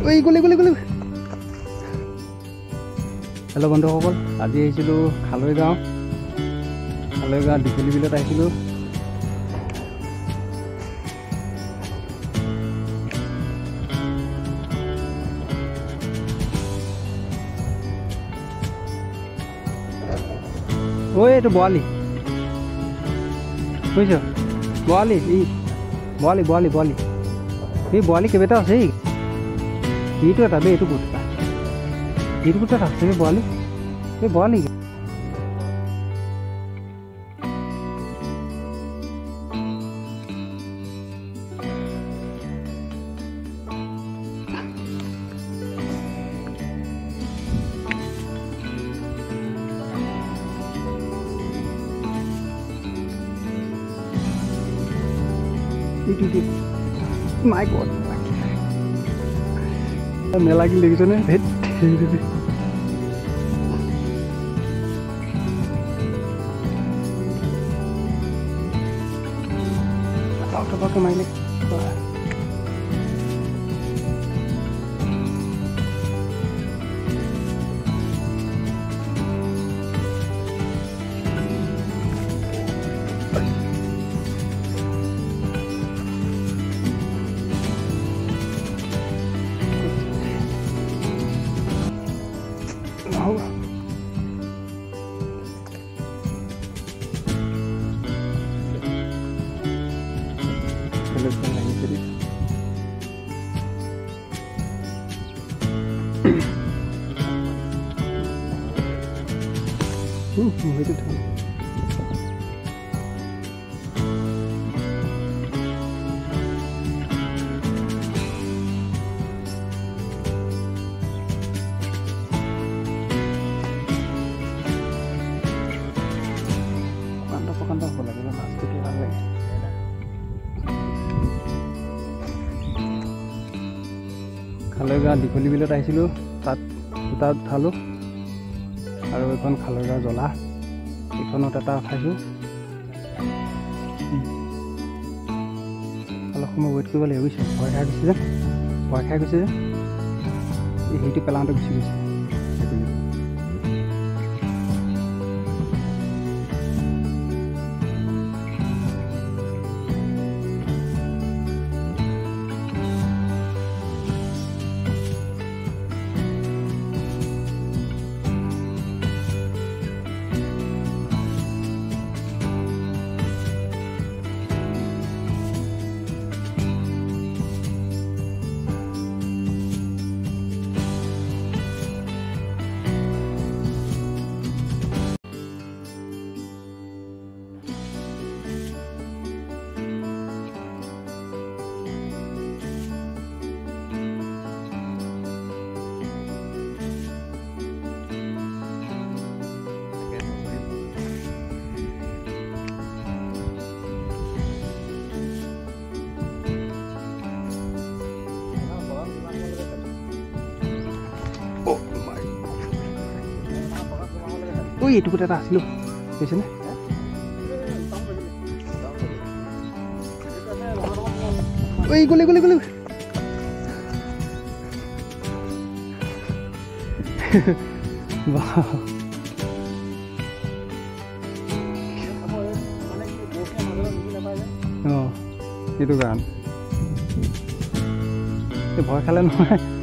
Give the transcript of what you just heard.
ঐ গ'লে গ'লে গ'লে হেল্ল' বন্ধুসকল, আজি আহিছিলোঁ খালৈগাঁও দীঘলী বিলত আহিছিলোঁ। ঐ এইটো বৰালি বুজিছ, বৰালি এই বৰালি কেইবাটাও আছে। এইটো এটা দেই, এইটো গোট এটা আছে বৰালি, এই বৰালি মাই গড নেলাগিল দেখিছনে? টপাকে মাৰিলে itu tuh. Pokoknya apa lagi lah, pasti kita lagi. Khalaigaon দীঘলী বিলত আহিছিলোঁ, তাত দুটা উঠালোঁ আৰু এইখন খালৈগাঁও জ্বলা, এইখনত এটা উঠাইছোঁ। অলপ সময় ৱেইট কৰিব লাগিব বুজিছোঁ, ভয় খাই গৈছে যে সেইটো পেলাওঁতে গুচি গৈছে। ঐ এইটো গোট এটা আছিলোঁ বুজিছেনে? ঐ গ'লে অঁ সেইটো কাৰণ ভয় খালে নহয়।